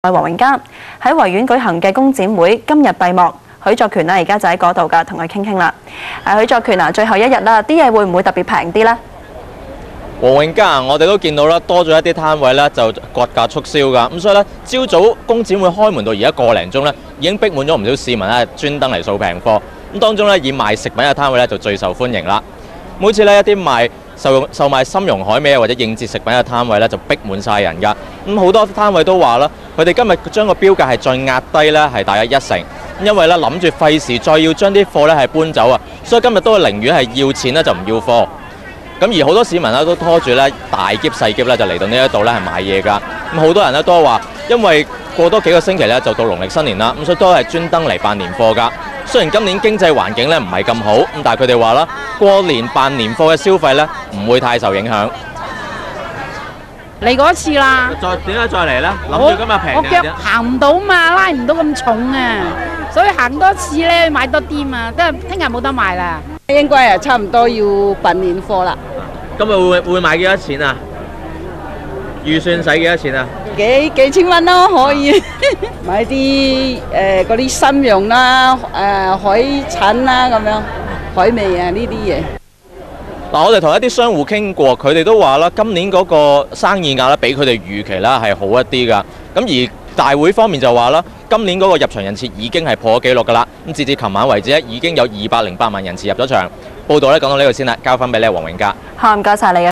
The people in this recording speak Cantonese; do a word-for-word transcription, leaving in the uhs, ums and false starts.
黃永嘉喺維園舉行嘅工展會今日閉幕，許作權呢而家就喺嗰度噶，同佢傾傾啦。誒，許作權啊，最後一日啦，啲嘢會唔會特別平啲呢？ 黃永嘉啊，我哋都見到啦，多咗一啲攤位咧就割價促銷噶，咁所以咧朝早工展會開門到而家個零鐘咧，已經逼滿咗唔少市民咧專登嚟掃平貨。咁當中咧以賣食品嘅攤位咧就最受歡迎啦。每次咧一啲賣售售賣參茸海味或者應節食品嘅攤位咧就逼滿晒人㗎。咁好多攤位都話啦，佢哋今日將個標價係再壓低咧，係大約一成，因為咧諗住費事再要將啲貨咧係搬走啊，所以今日都係寧願係要錢咧就唔要貨。咁而好多市民咧都拖住咧大篋細篋咧就嚟到呢一度咧係買嘢㗎。咁好多人咧都話，因為過多幾個星期咧就到農曆新年啦，咁所以都係專登嚟辦年貨㗎。雖然今年經濟環境咧唔係咁好，咁但係佢哋話啦，過年辦年貨嘅消費咧唔會太受影響。 嚟過一次啦。 再點解再嚟咧？諗住今日平我腳行唔到嘛，拉唔到咁重啊，所以行多次咧買多啲嘛，都係聽日冇得賣啦。 應該係差唔多要辦年貨啦。 今日會會買幾多錢啊？預算使幾多錢啊？ 幾幾千蚊咯，可以買啲誒嗰啲參茸啦、誒、呃、海產啦咁樣，海味啊呢啲嘢。 嗱，我哋同一啲商戶傾過，佢哋都話啦，今年嗰個生意額咧比佢哋預期啦係好一啲噶。咁而大會方面就話啦，今年嗰個入場人次已經係破咗紀錄噶啦。咁截至琴晚為止咧，已經有二百零八萬人次入咗場。報道咧講到呢度先啦，交翻俾你黃永嘉。 好，唔該晒你啊！